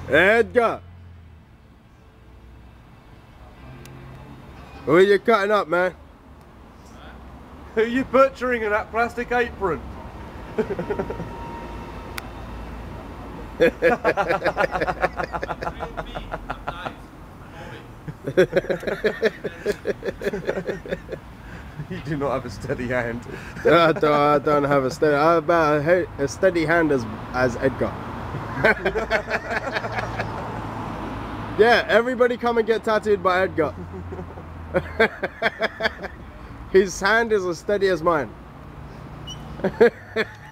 Edgar! Who are you cutting up, man? Who are you butchering in that plastic apron? You do not have a steady hand. I don't have a steady. I have about a steady hand as Edgar. Yeah, everybody come and get tattooed by Edgar. His hand is as steady as mine.